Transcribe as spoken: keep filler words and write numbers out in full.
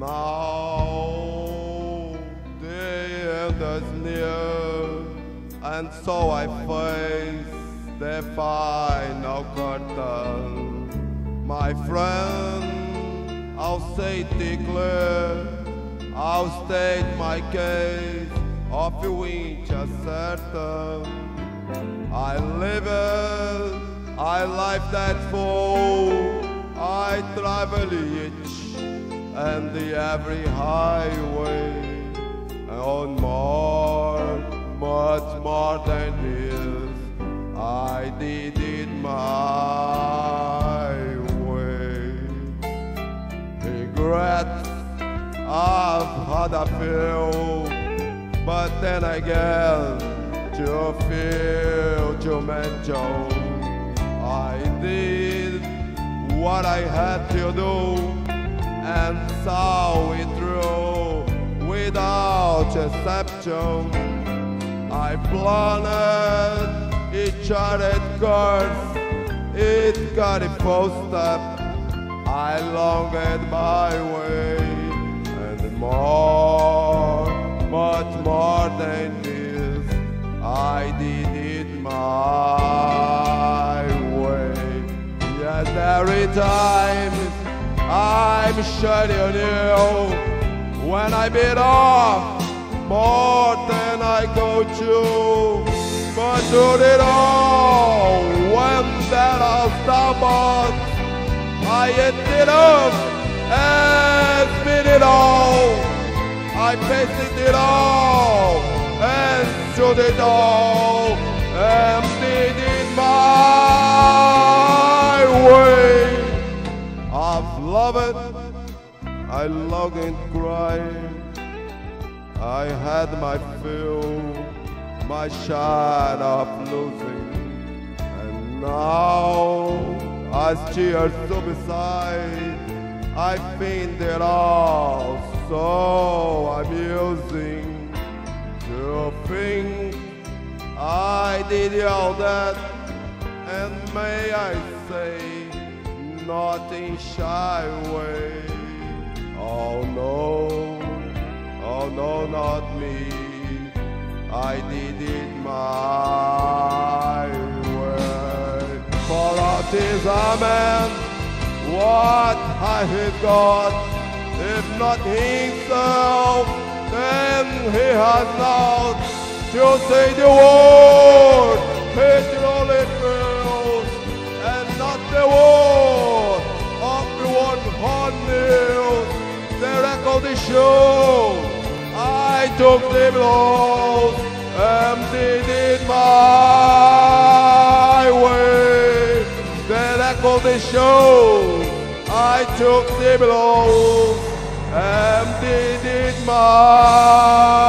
Now the end is near, and so I face the final curtain. My friend, I'll say it clear, I'll state my case, of which are certain. I live it, I live that full, I travel each and the every highway, on more, much more than this, I did it my way. Regrets, I've had a few, but then again, to feel to mention, I did what I had to do, and saw it through without exception. I planned each charted course, it got a full step, I longed my way, and more, much more than this, I did it my way. Yes, every time I'm sure you knew, when I bit off more than I go to, but through it all, when that I stumbled, I ate it up and spit it all. I faced it all and stood it all and did it my way. I've loved it, I long and cry. I had my fill, my share of losing, and now as tears to beside, I find it all so amusing to think I did all that, and may I say, not in shy way. Oh no, oh no, not me, I did it my way. For out is a man, what has he got? If not himself, then he has not to say the word, it only feels, and not the word of the one who knew. The record is show, I took the blows and did it my way. The record is show, I took the blows and did it my